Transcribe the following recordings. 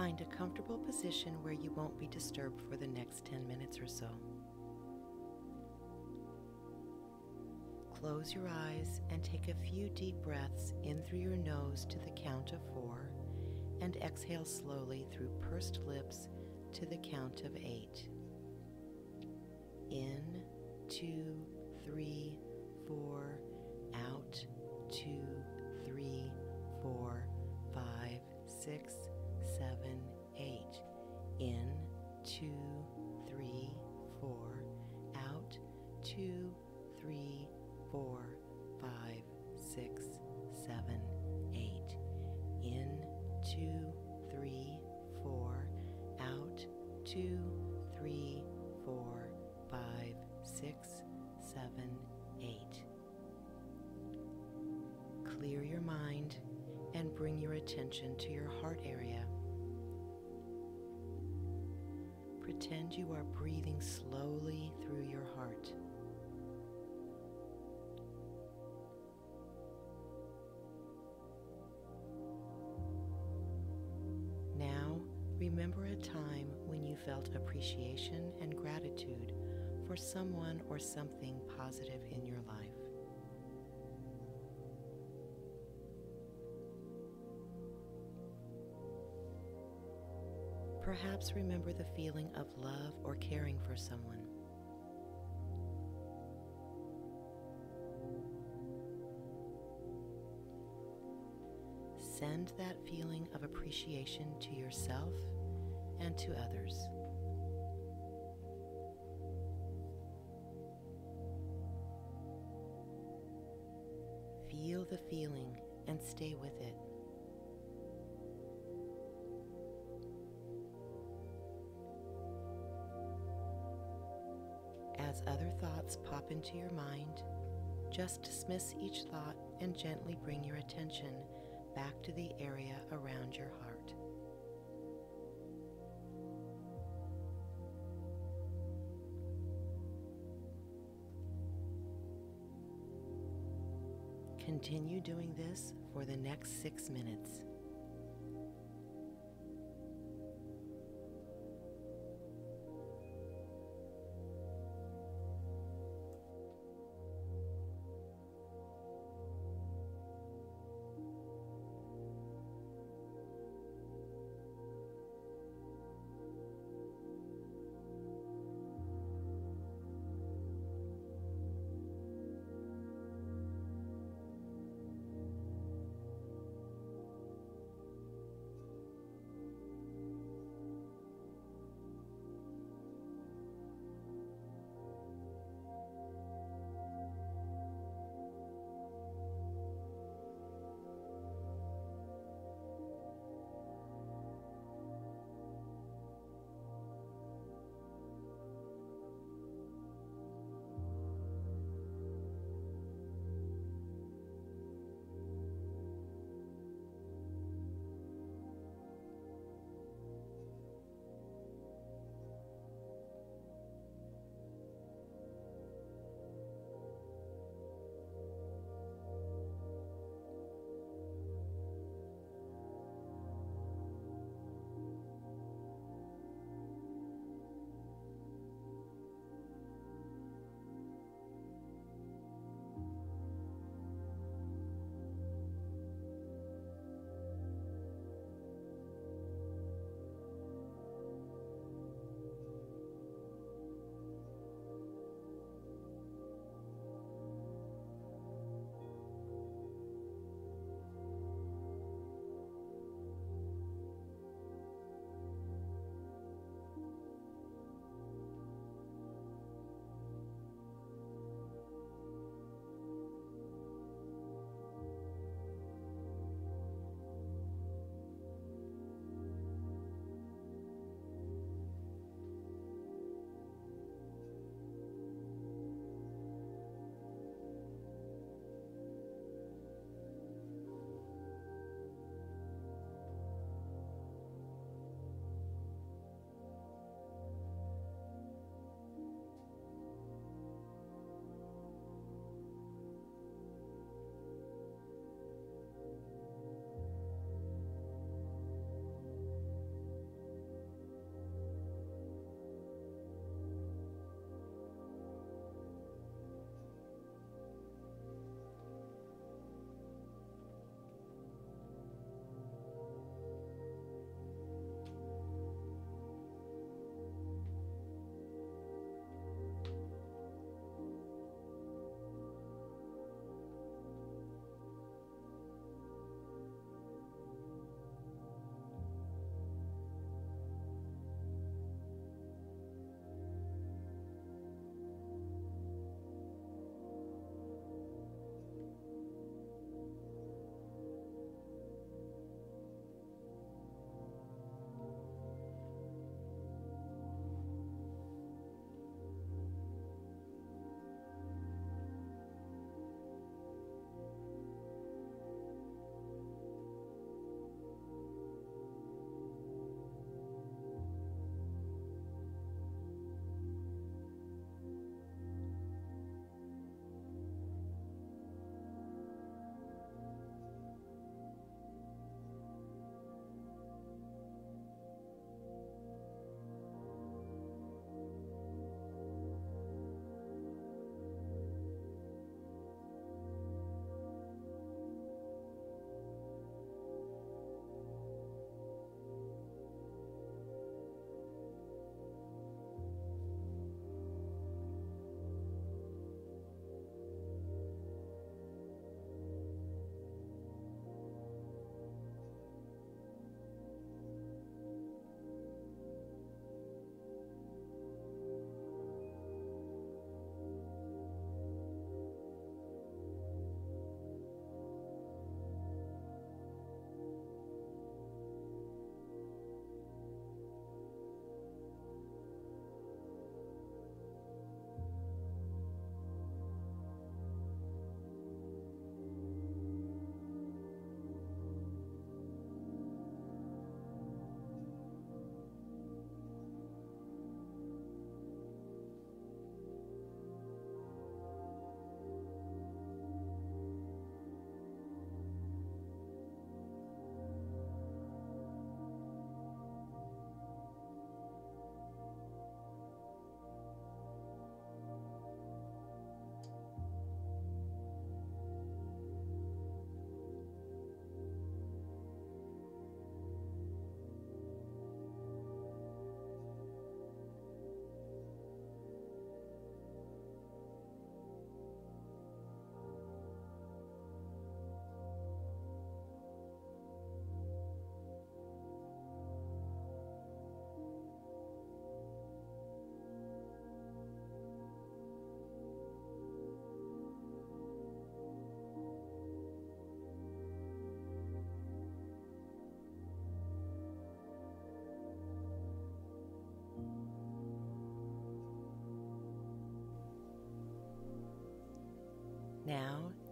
Find a comfortable position where you won't be disturbed for the next 10 minutes or so. Close your eyes and take a few deep breaths in through your nose to the count of 4, and exhale slowly through pursed lips to the count of 8. In, 2, 3, 4, out, 2, 3, 4, 5, 6, 7, 8. In, 2, 3, 4, out, 2, 3, 4, 5, 6, 7, 8. In, 2, 3, 4, out, 2, 3, 4, 5, 6, 7, 8. Clear your mind and bring your attention to your heart area. Pretend you are breathing slowly through your heart. Now, remember a time when you felt appreciation and gratitude for someone or something positive in your life. Perhaps remember the feeling of love or caring for someone. Send that feeling of appreciation to yourself and to others. Feel the feeling and stay with it. As other thoughts pop into your mind, just dismiss each thought and gently bring your attention back to the area around your heart. Continue doing this for the next 6 minutes.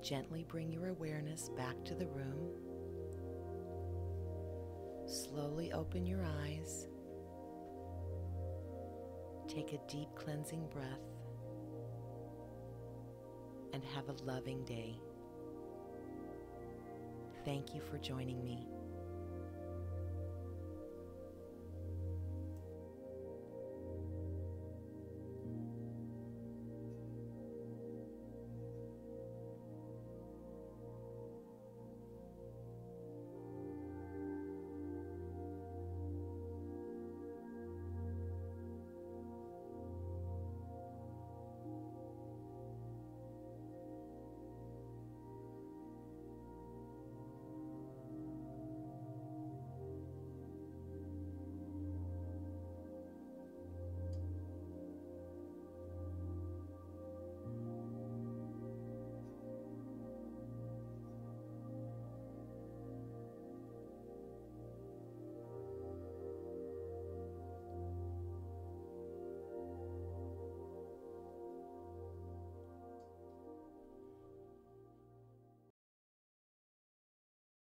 Gently bring your awareness back to the room. Slowly open your eyes. Take a deep cleansing breath and have a loving day. Thank you for joining me.